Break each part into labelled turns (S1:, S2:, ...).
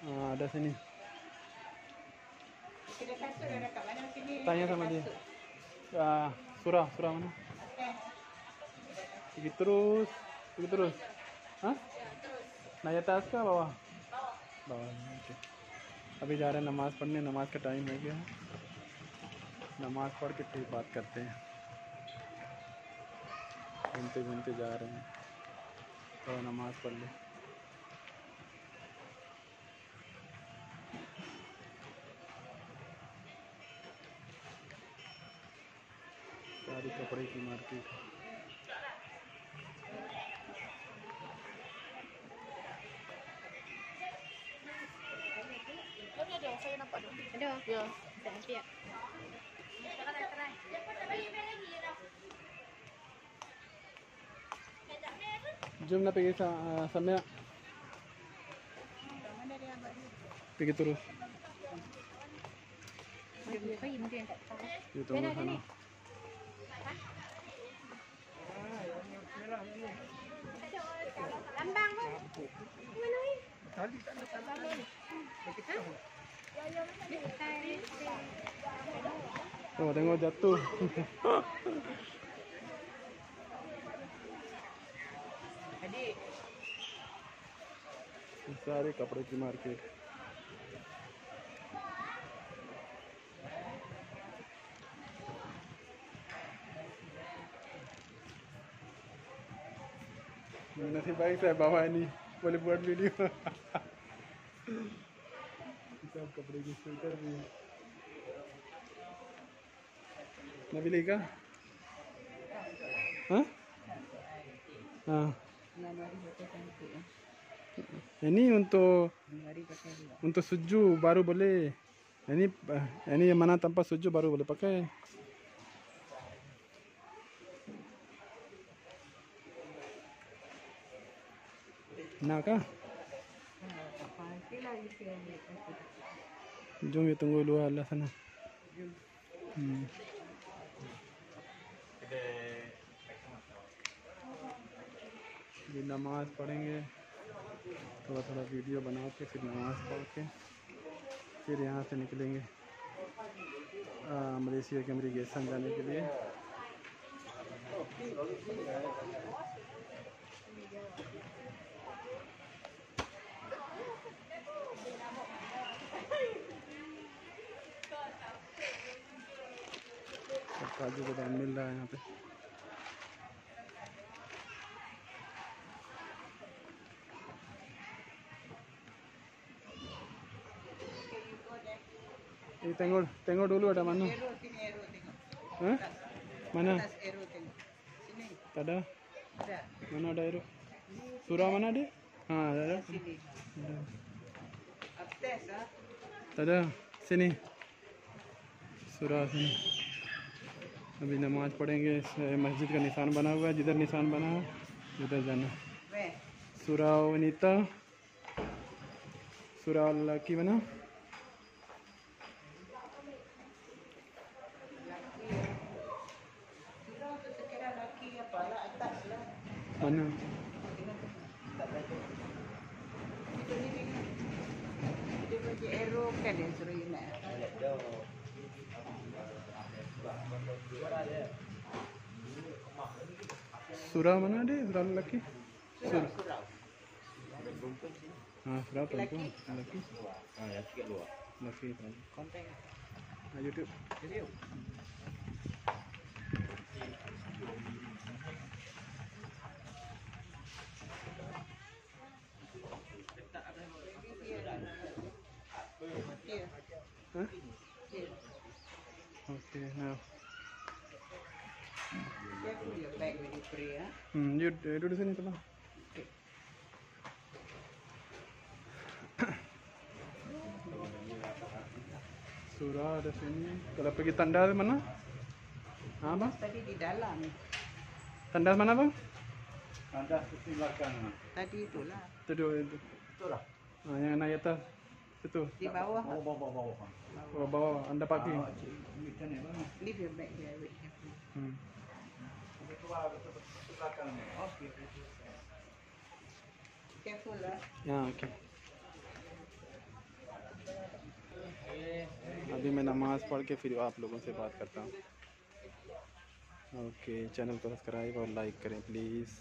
S1: Ada sini.
S2: Kedai kasut ada kat mana sini?
S1: Tanya sama dia. Surah mana? Pergi terus. Hah? नाई atas के bawah? bawah okay अभी जा रहे हैं नमाज़ पढ़ने नमाज का टाइम हो गया है नमाज पढ़ के फिर बात करते हैं घूमते घूमते जा रहे हैं तो नमाज पढ़ ले सारी कपड़े की market
S3: Ada, saya nampak tu. Ada? Ya. Tak nampak.
S1: Jom na pergi sana pergi terus itu sana
S3: Lambang pun. Mana ni?
S2: Tali tak ada tambang.
S1: oh tengok jatuh
S2: Adik.
S1: सारे कपड़े की market nasib baik saya bawa ini boleh buat video सब कपड़े की sweater भी है नबीली का हाँ हाँ ini untuk suju baru boleh ini yang mana tanpa suju baru boleh pakai nak kah jom kita tunggu luar lah sana ये नमाज पढ़ेंगे थोड़ा थोड़ा वीडियो बना के फिर नमाज पढ़ के फिर यहाँ से निकलेंगे मलेशिया के इमिग्रेशन जाने के लिए काजू बादाम मिल रहा है यहाँ पे tengok dulu ada mana
S2: Aero tengok.
S1: Hah? Mana?
S2: Atas aero tengok. Sini.
S1: Tak ada
S2: Ada.
S1: mana ada air surah mana dia ada
S2: Sini. Upstairs ah.
S1: tak ada sini surah sini अभी नमाज पढ़ेंगे मस्जिद का निशान बना हुआ है जिधर निशान बना है उधर जाना
S2: Where?
S1: surah wanita surah lelaki mana
S2: Surau tu sekiranya lelaki apa lah atas lah.
S1: mana
S2: Tak ada. Itu ni tengok. Dia bagi arrow kan dia suruh ingat.
S1: surah mana dia surah lelaki
S2: Surau.
S1: surah perempuan lelaki
S4: lelaki kat luar.
S1: lelaki perempuan
S2: Kontak.
S1: YouTube
S2: Video.
S1: Huh? Okay, now.
S2: Careful your bag when you pray ah.
S1: You duduk sini teman. Surah ada sini. Kalau pergi tandas mana? Apa?
S2: Tadi di dalam.
S1: Tandas mana bang?
S4: Anda di belakang.
S2: Tadi itulah.
S1: Itu.
S4: Itulah.
S1: Yang naik atas. Itu.
S2: Di bawah.
S4: Bawah.
S1: Bawah anda parking.
S2: Leave your bag there. Wait careful.
S4: Belakang.
S2: Careful lah.
S1: Ya, okay. अभी मैं नमाज़ पढ़ के फिर आप लोगों से बात करता हूँ। ओके, चैनल को सब्सक्राइब और लाइक करें प्लीज़।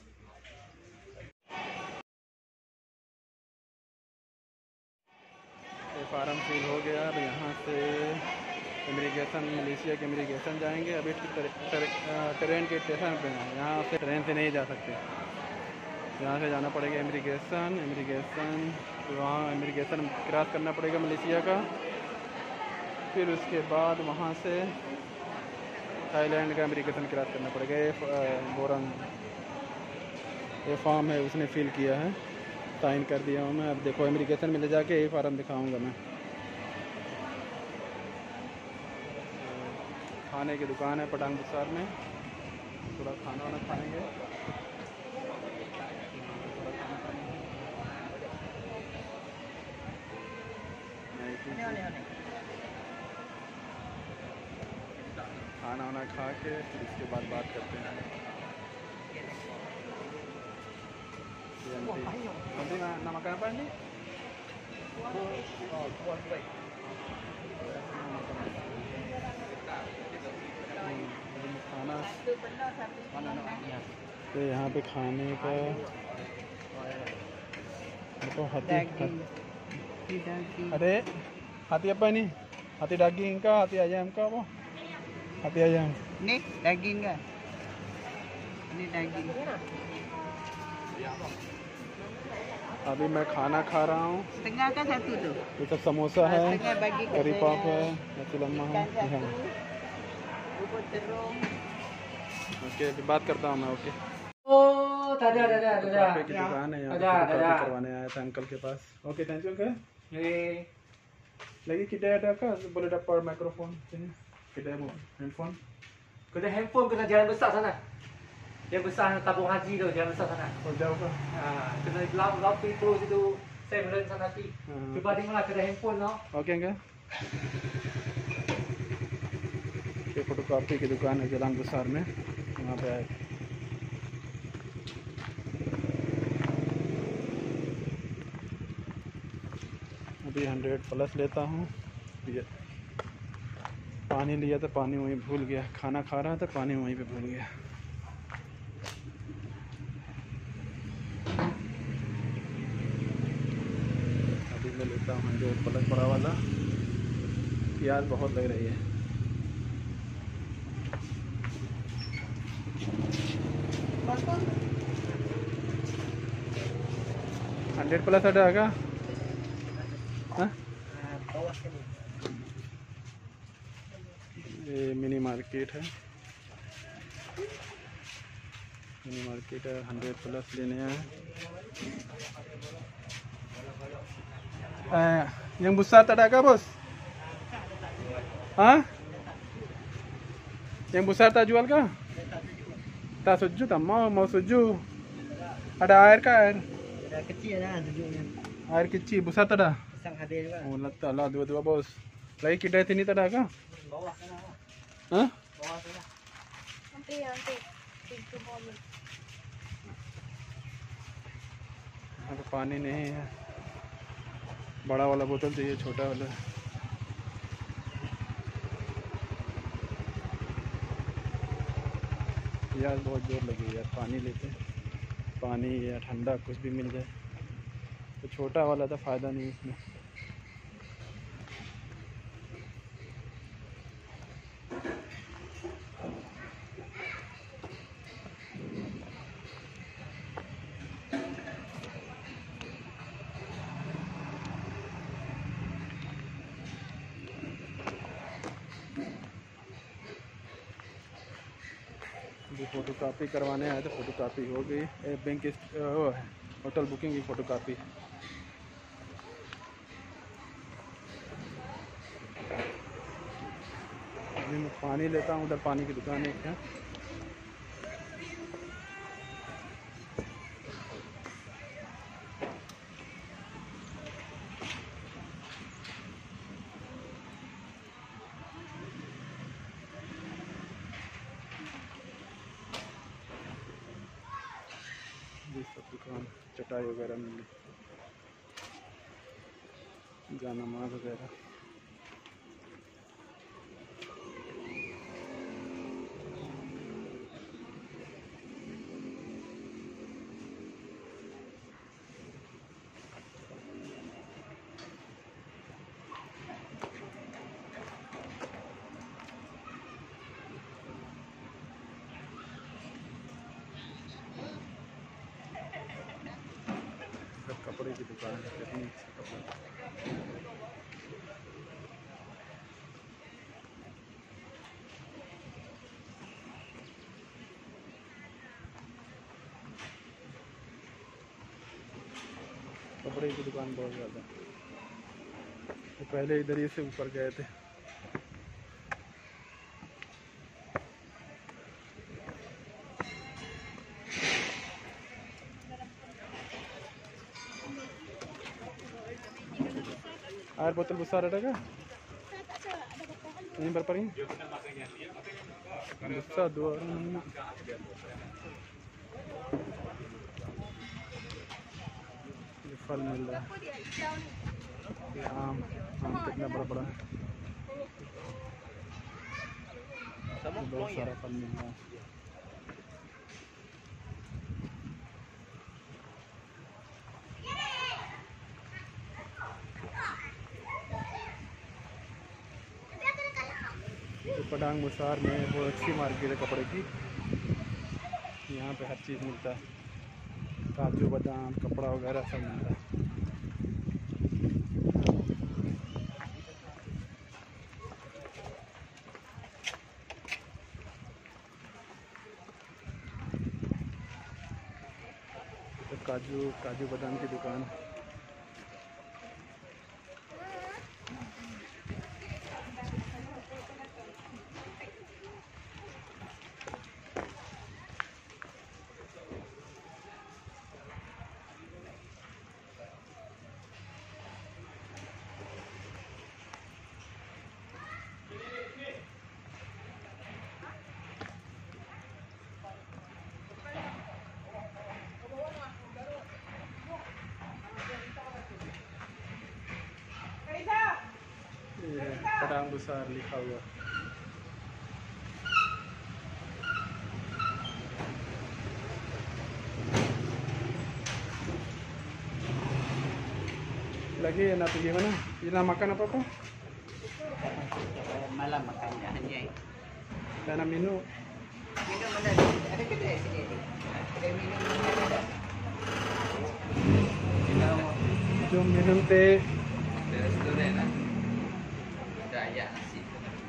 S1: ये फार्म फिल हो गया। अब यहाँ से इमिग्रेशन, मलेशिया के इमिग्रेशन जाएंगे। अभी ट्रेन के स्टेशन पे हैं, यहाँ से ट्रेन से नहीं जा सकते, यहाँ से जाना पड़ेगा इमिग्रेशन। वहाँ इमिग्रेशन क्रॉस करना पड़ेगा मलेशिया का। फिर उसके बाद वहाँ से थाईलैंड का इमिग्रेशन क्रॉस करना पड़ेगा। ये फॉर्म है, उसने फिल किया है, साइन कर दिया हूँ मैं। अब देखो इमिग्रेशन में ले जाके ये फार्म दिखाऊंगा मैं। खाने की दुकान है पटांग बुसार में, थोड़ा खाना वाना खाएंगे। खाना वाना खा के फिर इसके बाद बात करते हैं। नमक पंडी खाना तो यहाँ पे खाने का देखो अरे हाथी apa ini? Hati daging kah? Hati ayam kah? Apa? Hati ayam.
S2: Ini daging kah? Ini daging.
S1: अभी मैं खाना खा रहा हूँ।
S2: Setengah kan satu tu?
S1: ये सब समोसा है,
S2: Setengah bagi kat
S1: करी
S2: saya.
S1: पाप है, नसी लम्मा है।
S2: Bubur terung.
S1: ओके, अभी बात करता हूँ मैं। ओके,
S5: दादा
S1: फोटोकॉपी की दुकान है, यहाँ पे फोटोकॉपी करवाने आया था अंकल के पास। Okay, thank you uncle. Lagi kita ada kah boleh dapat mikrofon sini? Kita mau handphone.
S5: Kena handphone kena jalan besar sana. Yang besar tabung haji tu, jalan besar sana.
S1: Oh, jauh kah?
S5: Kena laut pintu situ. Saya melen sana nanti. Cuba tengoklah kena handphone no.
S1: Okay uncle. ये photocopy की दुकान है जलान बुसार में, वहाँ पे आए। अभी 100+ लेता हूँ। पानी लिया था, पानी वहीं भूल गया। खाना खा रहा था, पानी वहीं पे भूल गया। अभी मैं लेता हूँ 100+ बड़ा वाला। प्याज बहुत लग रही है। $100+ ada kah? Hah? ये मिनी मार्केट है, मिनी मार्केट है। 100+ लेने हैं। Yang besar tak ada kah bos? Hah? Yang besar tak jual kah? Tak sejuk, tak mau sejuk. Ada air kah air?
S5: Ada kecil dah tunjuknya.
S1: Air kecil, besar tak ada?
S5: Sang habis juga.
S1: Oh, letak lah dua-dua bos. Lagi kedai sini tak ada kah?
S5: Bawah sana.
S1: Hah?
S5: Bawah sana.
S3: Nanti pintu bawah.
S1: यहाँ पे पानी नहीं है। बड़ा वाला बोतल चाहिए, छोटा वाला। यार बहुत जोर लगी यार, पानी लेते हैं। पानी या ठंडा कुछ भी मिल जाए। तो छोटा वाला था, फ़ायदा नहीं इसमें। फ़ोटो कापी करवाने आए तो फ़ोटो कापी हो गई। बैंक वो है, होटल बुकिंग की फ़ोटो कापी। अभी मैं पानी लेता हूँ, उधर पानी की दुकान है क्या। सब दुकान चटाई वगैरह मिली, जाना नमाज वगैरह। कपड़े की दुकान है, कितनी अच्छी कपड़ा। कपड़े की दुकान बहुत ज़्यादा। तो पहले इधर ही से ऊपर गए थे। air botol besar ada kah? Ini berapa ringgit? Besar 2 orang. ये फल मिल रहा है। ये आम कितना बड़ा बड़ा है। बहुत सारा फल मिल रहा है। तो पडांग बसार में बहुत अच्छी मार्केट है कपड़े की। यहाँ पे हर चीज़ मिलता है, काजू बादाम कपड़ा वगैरह सब मिलता है। तो काजू बादाम की दुकान। पडांग बसार लिखा हुआ। Lagi nak pergi mana? You nak makan apa-apa?
S2: Malam makannya hanya itu.
S1: Saya nak minum.
S2: Minum mana? Ada kedai sini. Kedai minum mana ada?
S1: Jom minum teh.
S2: Restoran lah. Daya nasi.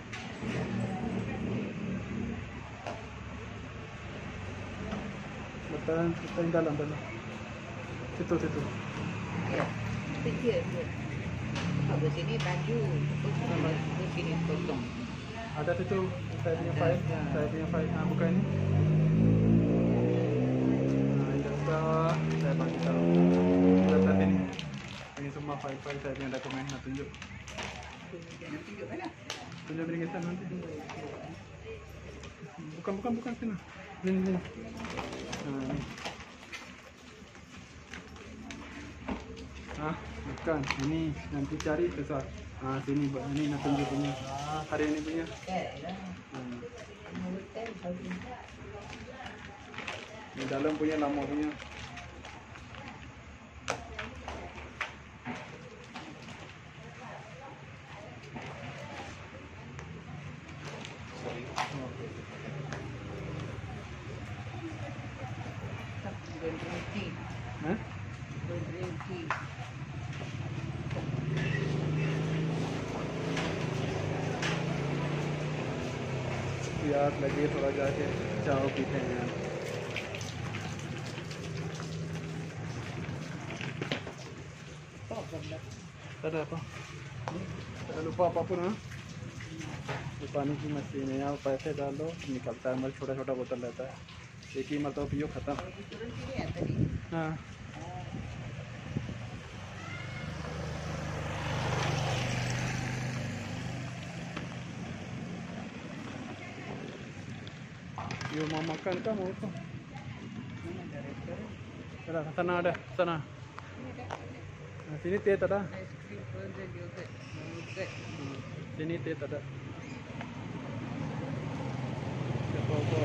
S1: Betul, kita di dalam. Situ.
S2: Ya. Kecil tu. Kalau sini baju, kalau sini potong.
S1: Ada situ. Saya punya file. Nah, buka ini. Nah, ini dah. Saya bagi tahu. Lihat ini. Ini semua file-file saya punya dokumen. Nak tunjuk.
S2: Tunjuk mana?
S1: Tunjuk beri kita nanti. Bukan sini. Sini. Nah, ini. Bukan. Ini nanti cari susah. Sini ini nak tunjuk punya. Hari ini punya. Ini dalam punya, lama punya. प्यास लगी थोड़ा जाके चाय पीते हैं यार। Ada apa? Jangan lupa apapun ha? ये पानी की मशीन है, यहाँ पैसे डालो निकलता है, मतलब छोटा बोतल रहता है, एक ही मरतबा पियो खत्म। हाँ you mau makan kah mau apa? Sana ada, sana. Nah, sini teh tak ada. Sini teh tak ada. Apa-apa.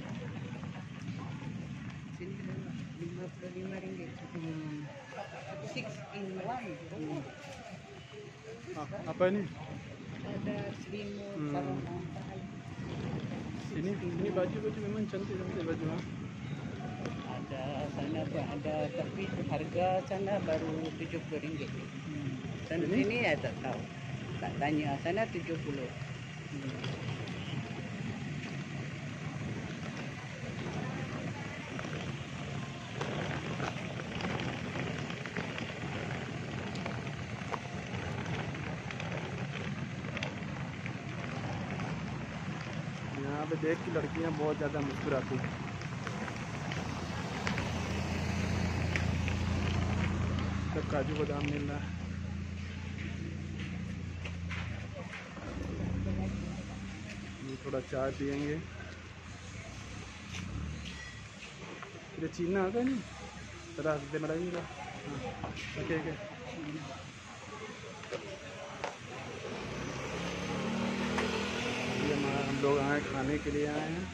S2: Sini RM55. 6-in-1.
S1: Apa ini?
S2: Ada selimut,
S1: Hmm.
S2: sarung bantal.
S1: Ini baju memang cantik baju.
S2: Ada sana ada, tapi harga sana baru RM70. Dan
S1: Ini?
S2: sini ya tak tahu. Tak tanya, sana 70.
S1: यहाँ पे देख के लड़कियाँ बहुत ज़्यादा मुस्कुराती हैं। सब काजू बादाम मिल रहा है। ये थोड़ा चाय पियेंगे। ये चीना आ गया नहीं तरह से बनाइएगा। Okay okay. हम लोग आए खाने के लिए आए हैं।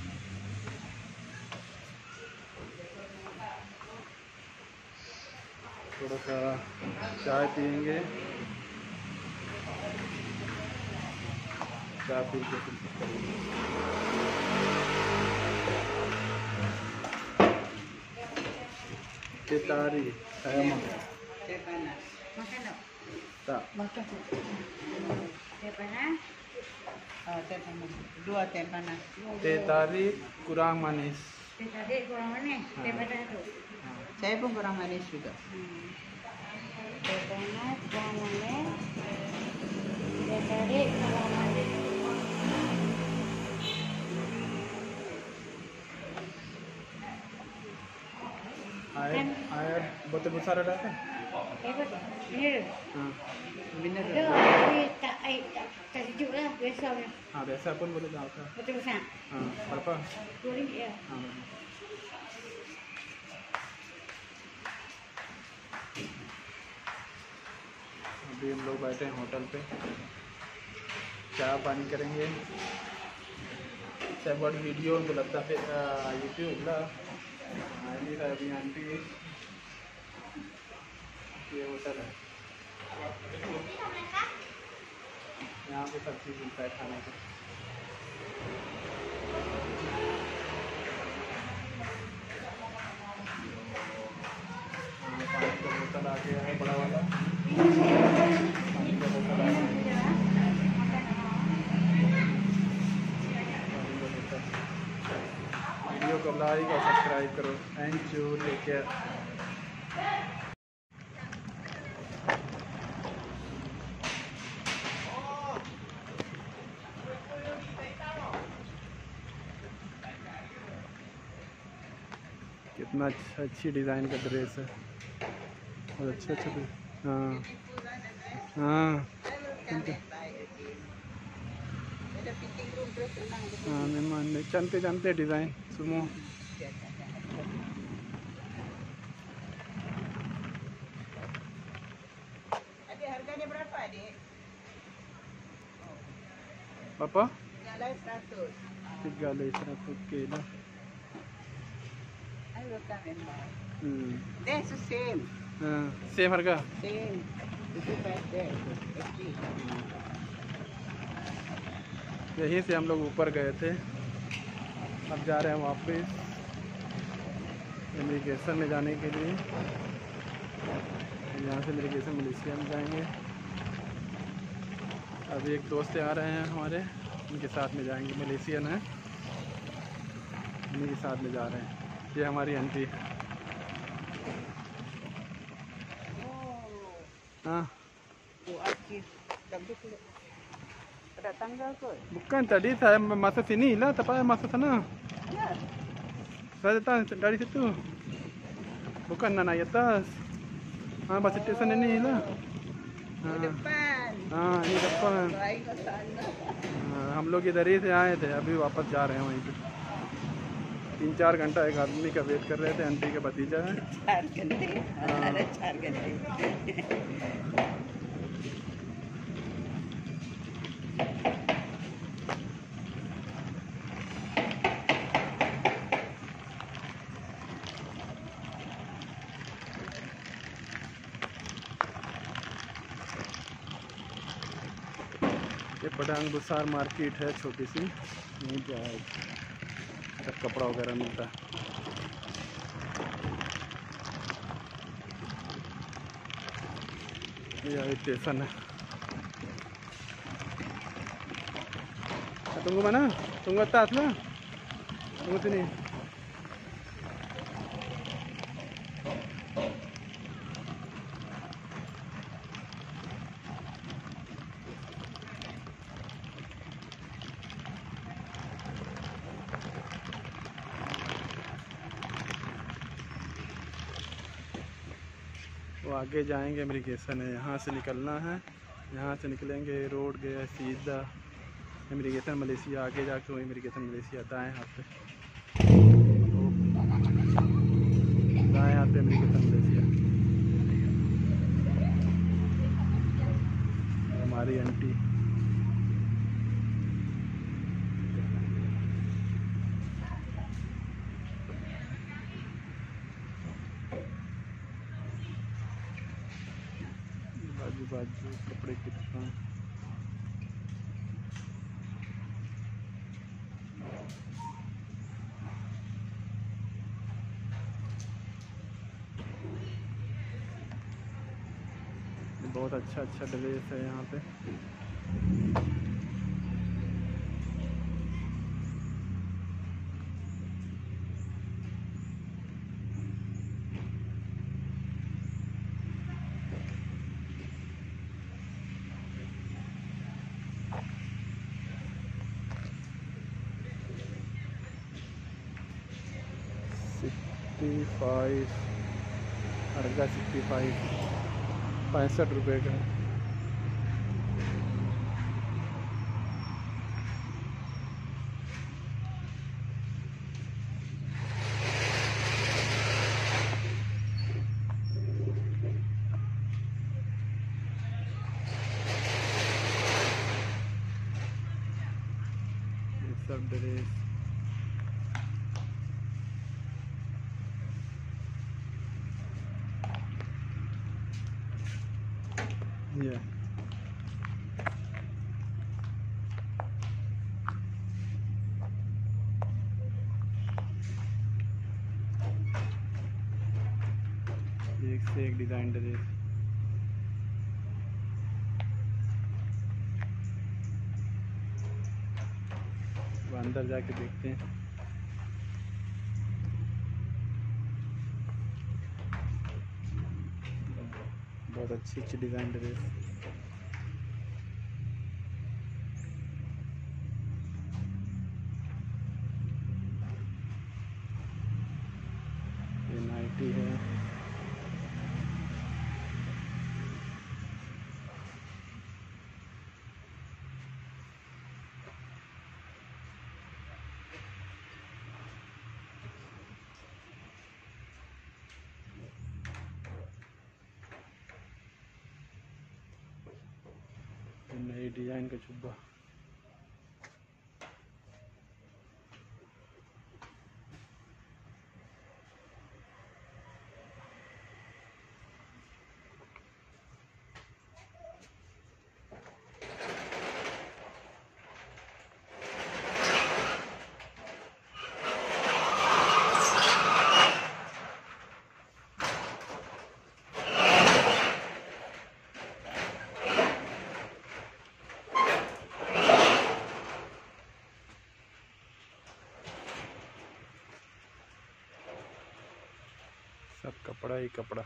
S1: थोड़ा सा चाय पियेंगे। चाय पी के फिर कुछ करेंगे। Tari, saya mah
S2: Teh panas. Makan tak?
S1: tak.
S2: Makan. Teh panas? Oh, teh panas. 2 teh panas.
S1: Teh tarik kurang manis.
S3: Teh tarik kurang manis. Teh panas tu.
S2: Saya pun kurang manis juga.
S3: Teh panas kurang manis. Teh tarik kurang manis.
S1: Air botol besar ada kan?
S3: Betul. Ini
S1: हाँ
S2: Mineral.
S3: ada. Tapi tak air tak sejuk lah biasanya.
S1: हाँ वैसा pun boleh डालता है।
S3: Betul besar.
S1: हाँ berapa?
S3: RM2 ya.
S1: हाँ अभी हम लोग बैठे हैं होटल पे, चाय पानी करेंगे। सब वीडियो उनको लगता है यूट्यूब ला आएंगे अभी आंटी। ये होटल है, यहाँ पे सब चीज़ मिलता है खाने को। पानी का बोतल आ गया है बड़ा वाला। पानी का बोतल आ गया है। वीडियो को लाइक और सब्सक्राइब करो। Thank you, take care. कितना अच्छी डिज़ाइन का ड्रेस है और अच्छा अच्छा। हाँ हाँ
S2: Ada fitting room terus tenang.
S1: हाँ memang cantik cantik desain semua।
S2: Adik, harganya berapa, Adik?
S1: Apa?
S2: Jalan 100.
S1: 300 kilo।
S2: Ayo memang.
S1: That's
S2: the same.
S1: Same harga।
S2: Same. Itu better. Okay.
S1: यहीं से हम लोग ऊपर गए थे, अब जा रहे हैं वापस इमिग्रेशन में जाने के लिए। यहाँ से इमिग्रेशन मलेशिया में जाएंगे। अभी एक दोस्त आ रहे हैं हमारे, उनके साथ में जाएंगे। मलेशियन है, उन्हीं के साथ में जा रहे हैं। ये हमारी आंटी है। हाँ
S2: Oh, okay. Tapi pada tanggal ke?
S1: bukan, tadi saya masuk sini lah, tak payah masuk sana.
S2: Ya.
S1: Saya datang dari situ, bukan nak naik atas. हाँ bus station ini lah।
S2: Di depan.
S1: हाँ ये depan।
S2: Baik ke sana.
S1: हम लोग इधर ही से आए थे, अभी वापस जा रहे हैं वहीं पे। 3-4 घंटा एक आदमी का वेट कर रहे थे, आंटी का भतीजा है।
S2: 4 घंटे। Ada 4 घंटे।
S1: बडांग बुसार मार्केट है छोटी सी, यहीं पे है, सब कपड़ा वगैरह मिलता है। यह स्टेशन है। tunggu mana? Tunggu atas lah. Tunggu sini. वो आगे जाएंगे, इमिग्रेशन है, यहाँ से निकलना है। यहाँ से निकलेंगे, रोड गया सीधा इमिग्रेशन मलेशिया, आगे जाके वो इमिग्रेशन मलेशिया, दाएँ हाथ पे, दाएँ हाथ पे इमिग्रेशन मलेशिया। हमारी आंटी बाजू बाजू कपड़े की दुकान। बहुत अच्छा अच्छा ड्रेस है यहाँ पे। अर्गा 65 रुपये का। ये सब ड्रेस ये एक से एक डिज़ाइन ड्रेस। वो अंदर जाके देखते हैं। बहुत अच्छी अच्छी डिज़ाइन ड्रेस। ये नाइटी है। नई डिजाइन का जुब्बा। सब कपड़ा ही कपड़ा।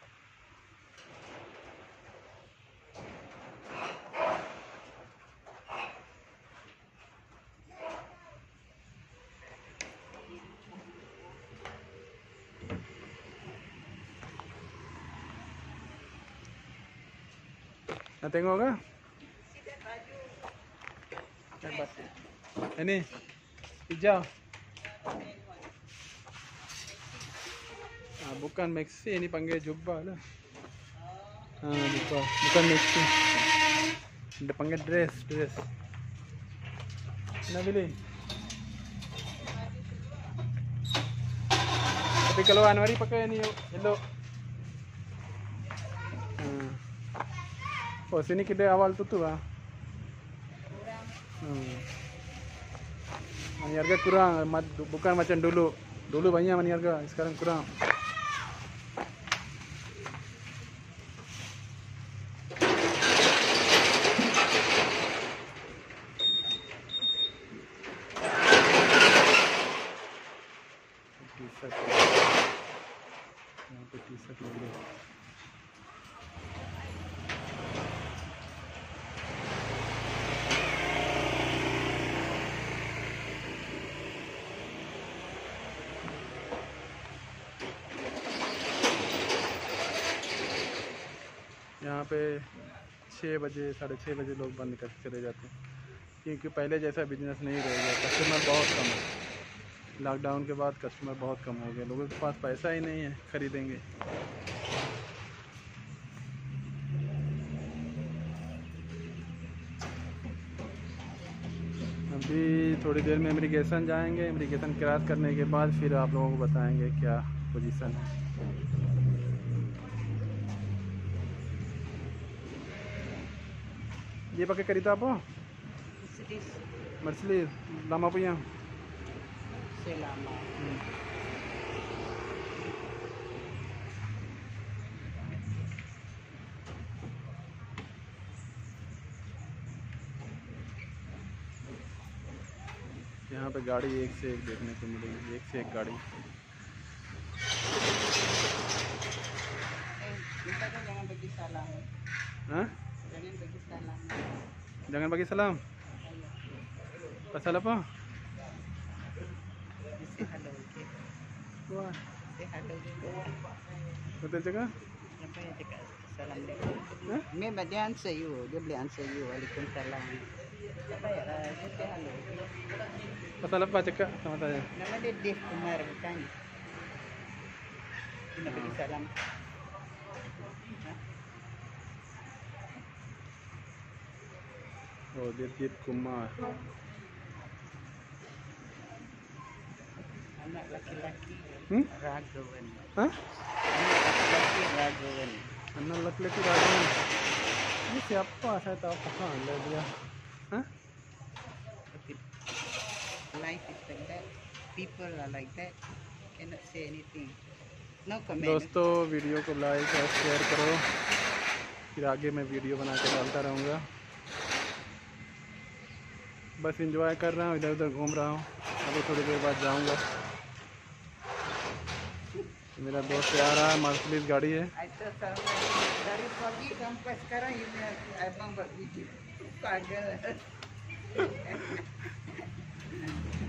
S1: Nah, tengok ke? Ini hijau. Bukan maxi, ini panggil jubah lah. Bukan maxi. Dia panggil dress. Nak beli? Tapi kalau Anwari pakai ini yellow. Oh, sini kedai awal tu lah. Maniarga kurang, bukan macam dulu. Dulu banyak maniarga, sekarang kurang. यहाँ पे T-shirt ले लो। यहाँ पे 6 बजे 6:30 बजे लोग बंद कर चले जाते हैं, क्योंकि पहले जैसा बिजनेस नहीं रह गया, कस्टमर बहुत कम है। लॉकडाउन के बाद कस्टमर बहुत कम हो गए, लोगों के पास पैसा ही नहीं है खरीदेंगे। अभी थोड़ी देर में इमिग्रेशन जाएंगे, इमिग्रेशन क्रॉस करने के बाद फिर आप लोगों को बताएंगे क्या पोजीशन है। Dia pakai kereta apa?
S2: Mercedes.
S1: Mercedes. Lama punya?
S2: Selama.
S1: यहाँ पे गाड़ी एक से एक देखने को मिलेगी, एक से एक गाड़ी।
S2: Minta kan jangan bagi salam.
S1: Hah?
S2: Jangan bagi salam.
S1: Jangan bagi salam. Pasal apa?
S2: Say hello. Okay?
S1: Wah,
S2: Say hello.
S1: betul juga?
S2: Apa yang cakap? Assalamualaikum.
S1: Hah?
S2: Memang dia answer you. Dia boleh answer you. Waalaikumsalam. Apa ya? Dia say hello. Okay?
S1: Pasal apa cakap sama saya?
S2: Nama dia Dave Kumar bukan? Dia nak bagi salam.
S1: Oh, Dev Kumar.
S2: Anak laki-laki Ragavan.
S1: Hah?
S2: Anak laki-laki Ragavan.
S1: Anak laki-laki Ragavan. Ini siapa? Saya tahu kah dia. Hah?
S2: Life is like that. People are like that. Cannot say anything. No comment.
S1: दोस्तों video को like और share करो, फिर आगे मैं video बना के डालता रहूँगा। बस एंजॉय कर रहा हूँ, इधर उधर घूम रहा हूँ। अभी थोड़ी देर बाद जाऊँगा। मेरा दोस्त आ रहा है, मर्सिडीज गाड़ी है।
S2: I thought dari pagi sampai sekarang ini abang buat video. Pagal.